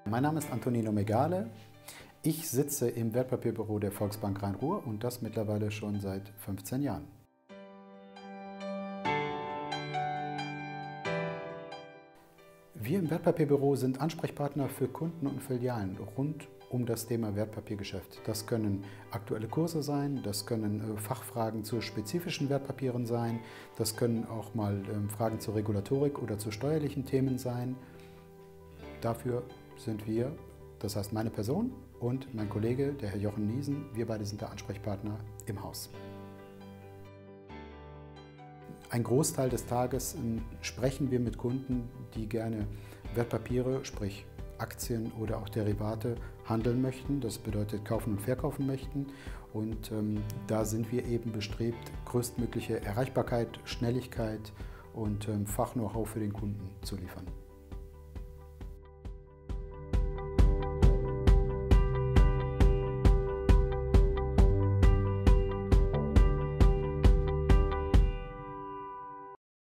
Mein Name ist Antonino Megale. Ich sitze im Wertpapierbüro der Volksbank Rhein-Ruhr und das mittlerweile schon seit 15 Jahren. Wir im Wertpapierbüro sind Ansprechpartner für Kunden und Filialen rund um das Thema Wertpapiergeschäft. Das können aktuelle Kurse sein, das können Fachfragen zu spezifischen Wertpapieren sein, das können auch mal Fragen zur Regulatorik oder zu steuerlichen Themen sein. Dafür sind wir, das heißt meine Person und mein Kollege, der Herr Jochen Niesen, wir beide sind der Ansprechpartner im Haus. Ein Großteil des Tages sprechen wir mit Kunden, die gerne Wertpapiere, sprich Aktien oder auch Derivate handeln möchten. Das bedeutet kaufen und verkaufen möchten. Und da sind wir eben bestrebt, größtmögliche Erreichbarkeit, Schnelligkeit und Fach-Know-how für den Kunden zu liefern.